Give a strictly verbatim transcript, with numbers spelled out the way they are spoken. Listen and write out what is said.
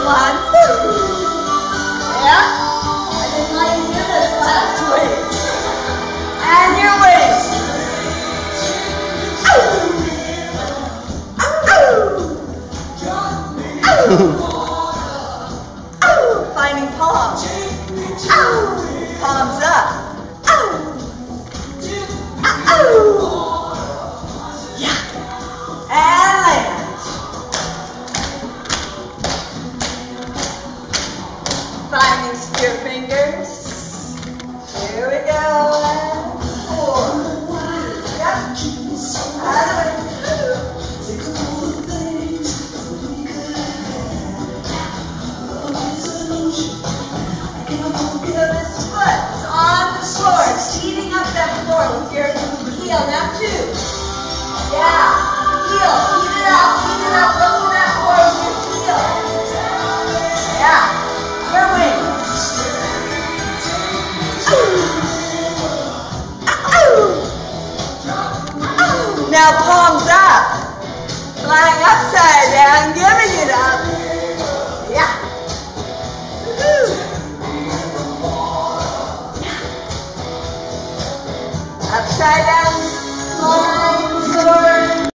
One. Yeah. I didn't let you do this last week. And your wings. Finding palms. Palms up. Yeah. And land. Finding spear fingers. Here we go. Four. Yep. Out of it. So this foot is on the floor, eating up that floor with your heel. Now two. Yeah. Heel. Eat it up. Eat it up. Look at that floor with your heel. Yeah. Your wings. Now palms up. Flying upside down, giving it up. Yeah. Upside down, small